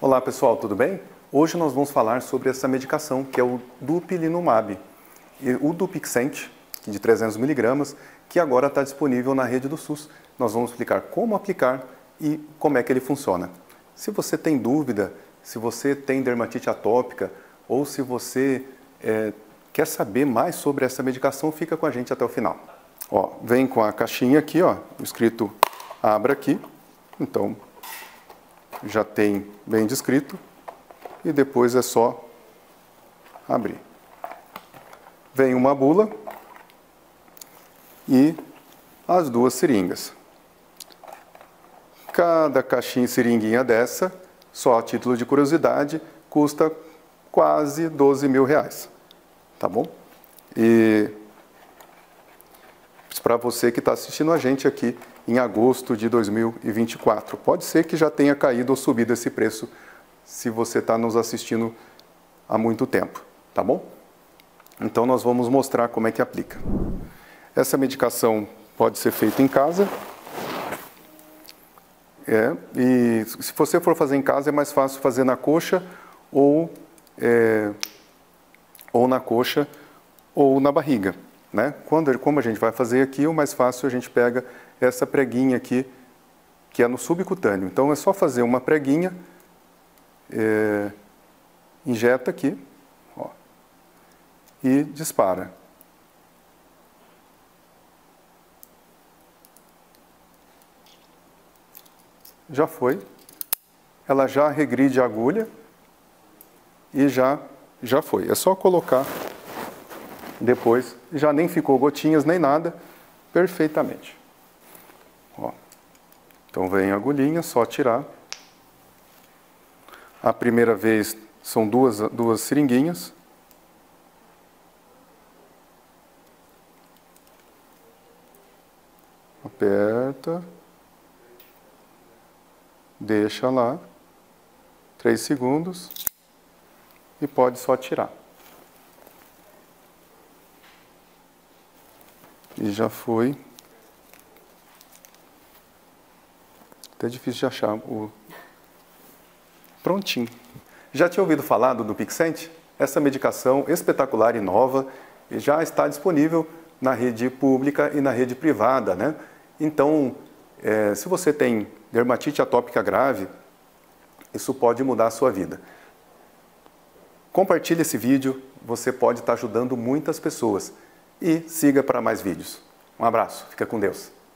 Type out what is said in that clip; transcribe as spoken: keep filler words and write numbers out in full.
Olá pessoal, tudo bem? Hoje nós vamos falar sobre essa medicação que é o Dupilinumab, e o Dupixent, de trezentos miligramas, que agora está disponível na rede do SUS. Nós vamos explicar como aplicar e como é que ele funciona. Se você tem dúvida, se você tem dermatite atópica ou se você é, quer saber mais sobre essa medicação, fica com a gente até o final. Ó, vem com a caixinha aqui, ó, escrito abra aqui, então já tem bem descrito e depois é só abrir. Vem uma bula e as duas seringas. Cada caixinha e seringuinha dessa, só a título de curiosidade, custa quase doze mil reais, tá bom? E para você que está assistindo a gente aqui em agosto de dois mil e vinte e quatro. Pode ser que já tenha caído ou subido esse preço se você está nos assistindo há muito tempo, tá bom? Então nós vamos mostrar como é que aplica. Essa medicação pode ser feita em casa. É, e se você for fazer em casa é mais fácil fazer na coxa ou, é, ou na coxa ou na barriga. Né? Quando, como a gente vai fazer aqui, o mais fácil a gente pega essa preguinha aqui, que é no subcutâneo. Então é só fazer uma preguinha, é, injeta aqui, ó, e dispara. Já foi. Ela já regride a agulha e já, já foi. É só colocar depois, já nem ficou gotinhas nem nada, perfeitamente. Ó. Então vem a agulhinha, só tirar. A primeira vez são duas, duas seringuinhas. Aperta. Deixa lá. Três segundos. E pode só tirar. E já foi. Até difícil de achar o prontinho. Já tinha ouvido falar do Dupixent? Essa medicação espetacular e nova já está disponível na rede pública e na rede privada, né? Então, é, se você tem dermatite atópica grave, isso pode mudar a sua vida. Compartilhe esse vídeo, você pode estar ajudando muitas pessoas. E siga para mais vídeos. Um abraço, fica com Deus.